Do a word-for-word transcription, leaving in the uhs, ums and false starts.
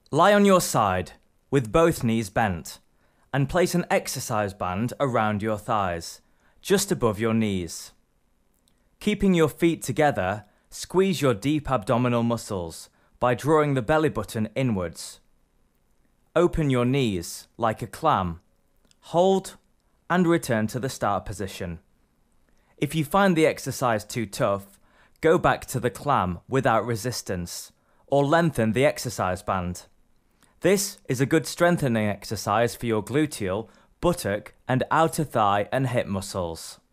Lie on your side with both knees bent and place an exercise band around your thighs, just above your knees. Keeping your feet together, squeeze your deep abdominal muscles by drawing the belly button inwards. Open your knees like a clam. Hold and return to the start position. If you find the exercise too tough, go back to the clam without resistance or lengthen the exercise band. This is a good strengthening exercise for your gluteal, buttock and outer thigh and hip muscles.